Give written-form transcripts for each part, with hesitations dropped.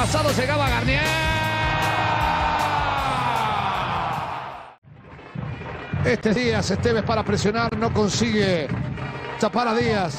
pasado llegaba Garnier. Este Díaz, Esteves para presionar, no consigue tapar a Díaz.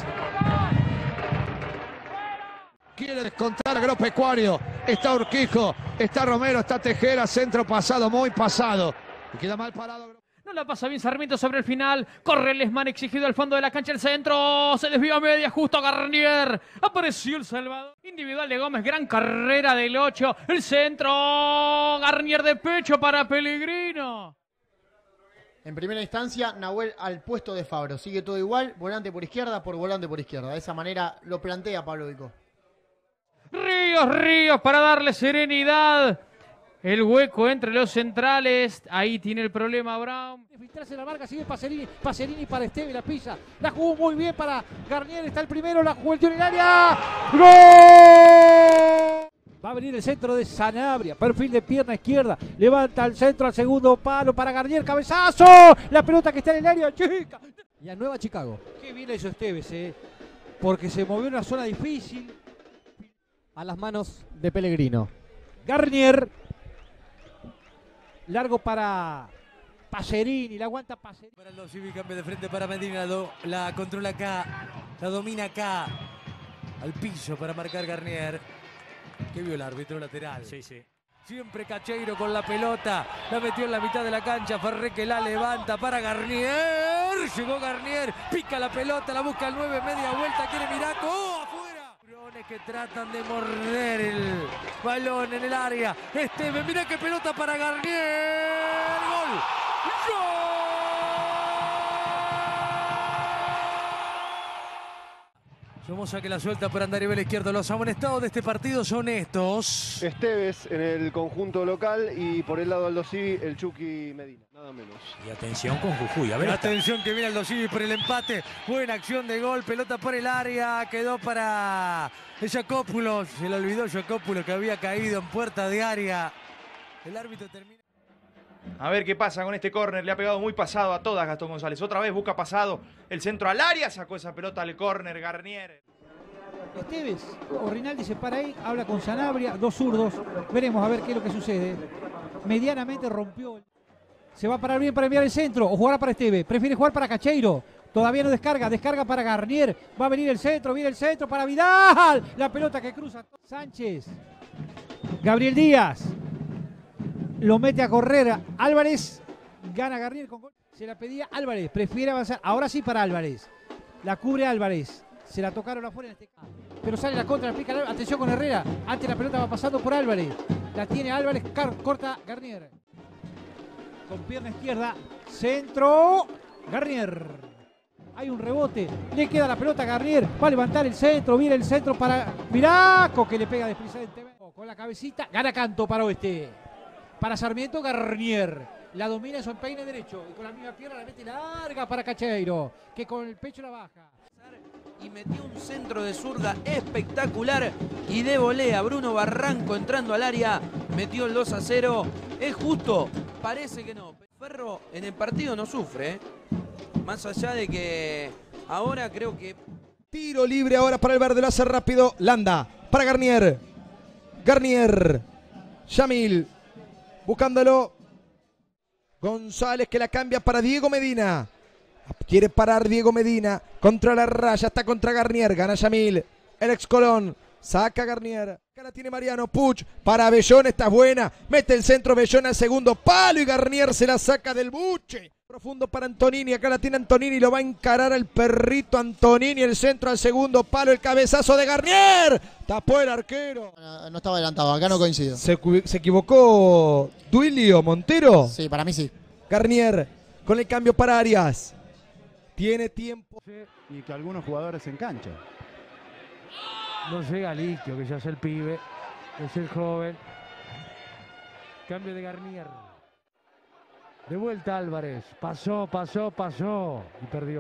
Quiere descontar Agropecuario. Está Urquijo, está Romero, está Tejera. Centro pasado, muy pasado. Y queda mal parado. No la pasa bien Sarmiento sobre el final. Corre Lesman exigido al fondo de la cancha. El centro. Se desvió a media. Justo Garnier. Apareció el Salvador. Individual de Gómez. Gran carrera del 8. El centro. Garnier de pecho para Pellegrino. En primera instancia, Nahuel al puesto de Fabro. Sigue todo igual. Volante por izquierda por volante por izquierda. De esa manera lo plantea Pablo Vico. Ríos para darle serenidad. El hueco entre los centrales. Ahí tiene el problema Brown. Filtrarse la marca, sigue Pacerini para Esteves, la pisa. La jugó muy bien para Garnier, está el primero, la jugó el tiro en el área. ¡Gol! Va a venir el centro de Sanabria, perfil de pierna izquierda. Levanta el centro al segundo palo para Garnier, cabezazo. La pelota que está en el área, chica. Y a Nueva Chicago. Qué bien hizo Esteves, porque se movió en una zona difícil. A las manos de Pellegrino. Garnier. Largo para Pacerini, la aguanta Pacerini. Para el Civi, cambio de frente para Medina, la controla acá, la domina acá. Al piso para marcar Garnier. Que vio el árbitro lateral. Sí, sí. Siempre Cacheiro con la pelota. La metió en la mitad de la cancha. Ferré que la levanta para Garnier. Llegó Garnier. Pica la pelota. La busca el 9. Media vuelta. Quiere Miraco. ¡Oh, afuera! Briones que tratan de morder el balón en el área. Esteves. Mira qué pelota para Garnier. ¡Gol! ¡Gol! Somoza que la suelta por andar nivel izquierdo. Los amonestados de este partido son estos. Esteves en el conjunto local y por el lado Aldo Civi, el Chucky Medina, nada menos. Y atención con Jujuy. A ver, atención que viene Aldo Civi por el empate. Buena acción de gol, pelota por el área. Quedó para Jacopoulos. Se le olvidó Jacopoulos que había caído en puerta de área. El árbitro termina. A ver qué pasa con este córner. Le ha pegado muy pasado a todas Gastón González. Otra vez busca pasado. El centro al área. Sacó esa pelota al córner. Garnier. Esteves o Rinaldi se para ahí. Habla con Sanabria. Dos zurdos. Veremos a ver qué es lo que sucede. Medianamente rompió. Se va a parar bien para enviar el centro. O jugará para Esteves. Prefiere jugar para Cacheiro. Todavía no descarga. Descarga para Garnier. Va a venir el centro. Viene el centro para Vidal. La pelota que cruza. Sánchez. Gabriel Díaz. Lo mete a correr Álvarez. Gana Garnier con gol. Se la pedía Álvarez. Prefiere avanzar. Ahora sí para Álvarez. La cubre Álvarez. Se la tocaron afuera en este caso. Pero sale la contra. La aplica Álvarez. Atención con Herrera. Antes la pelota va pasando por Álvarez. La tiene Álvarez. Corta Garnier. Con pierna izquierda. Centro. Garnier. Hay un rebote. Le queda la pelota a Garnier. Va a levantar el centro. Viene el centro para Miraco. Que le pega desplicadamente. Con la cabecita. Gana Canto para Oeste. Para Sarmiento, Garnier. La domina en su empeine derecho. Y con la misma pierna la mete larga para Cacheiro. Que con el pecho la baja. Y metió un centro de zurda espectacular. Y de volea, Bruno Barranco entrando al área. Metió el 2-0. ¿Es justo? Parece que no. Ferro en el partido no sufre. Más allá de que ahora creo que... Tiro libre ahora para el verde. Lo hace rápido Landa. Para Garnier. Garnier. Yamil. Buscándolo. González que la cambia para Diego Medina. Quiere parar Diego Medina. Contra la raya. Está contra Garnier. Gana Yamil. El ex Colón. Saca Garnier. Acá la tiene Mariano. Puch. Para Bellón. Esta es buena. Mete el centro Bellón al segundo palo. Y Garnier se la saca del buche. Profundo para Antonini. Acá la tiene Antonini. Lo va a encarar al perrito Antonini. El centro al segundo palo. El cabezazo de Garnier. Tapó el arquero. No estaba adelantado. Acá no coincido. Se equivocó Duilio Montero. Sí, para mí sí. Garnier con el cambio para Arias. Tiene tiempo. Y que algunos jugadores se enganchan. No llega Liquio, que ya es el pibe. Es el joven. Cambio de Garnier. De vuelta Álvarez. Pasó. Y perdió.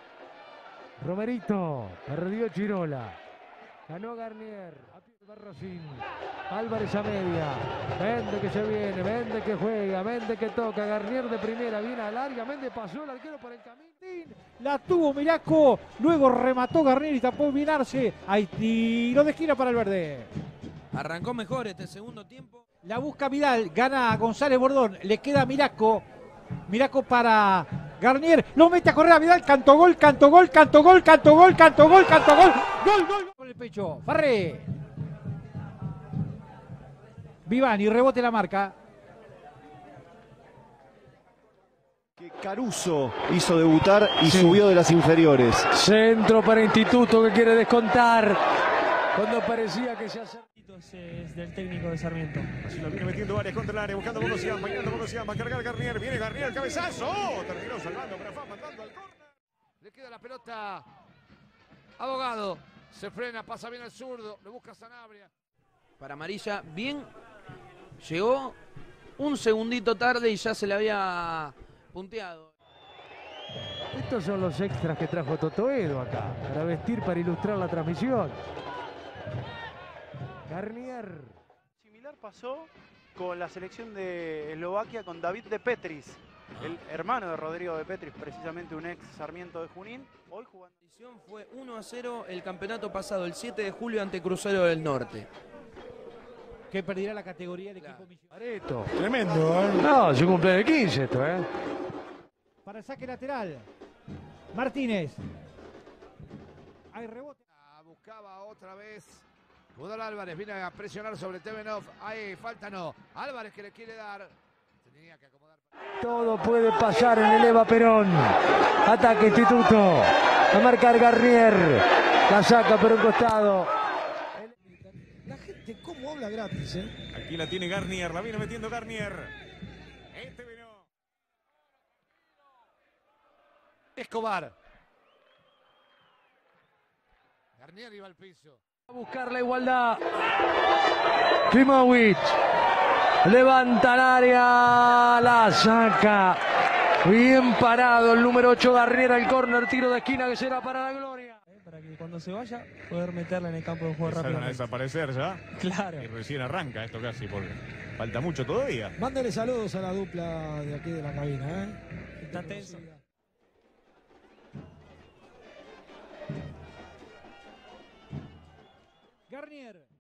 Romerito. Perdió Chirola. Ganó Garnier. Barrosín. Álvarez a media. Vende que se viene. Vende que juega. Vende que toca. Garnier de primera. Viene al área. Vende pasó el arquero por el camino. La tuvo Miraco. Luego remató Garnier y tapó Vinarse. Hay tiro de esquina para el verde. Arrancó mejor este segundo tiempo. La busca Vidal, gana González Bordón, le queda Miraco. Miraco para Garnier, lo mete a correr a Vidal, canto gol, canto gol, canto gol, canto gol, canto gol, canto gol, gol, gol, con el pecho, Farré. Vivani, rebote la marca. Que Caruso hizo debutar y subió de las inferiores. Centro para Instituto que quiere descontar. Cuando parecía que se hace... Es del técnico de Sarmiento. Así lo viene metiendo varias contra el área, buscando Bogosian, bailando Bogosian, va a cargar Garnier, viene Garnier, cabezazo, terminó salvando, pero va mandando al córner. Le queda la pelota. Abogado. Se frena, pasa bien al zurdo. Lo busca Sanabria. Para Amarilla, bien. Llegó un segundito tarde y ya se le había punteado. Estos son los extras que trajo Totoedo acá, para vestir, para ilustrar la transmisión. Garnier. Similar pasó con la selección de Eslovaquia con David de Petris, el hermano de Rodrigo de Petris, precisamente un ex Sarmiento de Junín. Hoy jugando. Fue 1-0 el campeonato pasado, el 7 de julio ante Crucero del Norte. Que perderá la categoría del equipo millonario. Tremendo, ¿eh? No, su cumpleaños de 15 esto, ¿eh? Para el saque lateral. Martínez. Hay rebote. Buscaba otra vez. Udal Álvarez viene a presionar sobre Tevenov. Ahí, falta no. Álvarez que le quiere dar. Tenía que acomodar. Todo puede pasar en el Eva Perón. Ataque Instituto. A marcar Garnier. La saca por un costado. La gente cómo habla gratis, ¿eh? Aquí la tiene Garnier, la viene metiendo Garnier. Este vino. Escobar. Garnier iba al piso. A buscar la igualdad. Klimovic. Levanta el área. La saca. Bien parado el número 8 Garnier al córner. Tiro de esquina que será para la gloria. Para que cuando se vaya, poder meterla en el campo de juego Empezaron rápido. a desaparecer ya. Claro. Y recién arranca esto casi porque falta mucho todavía. Mándale saludos a la dupla de aquí de la cabina, ¿eh? Está tenso. Garnier.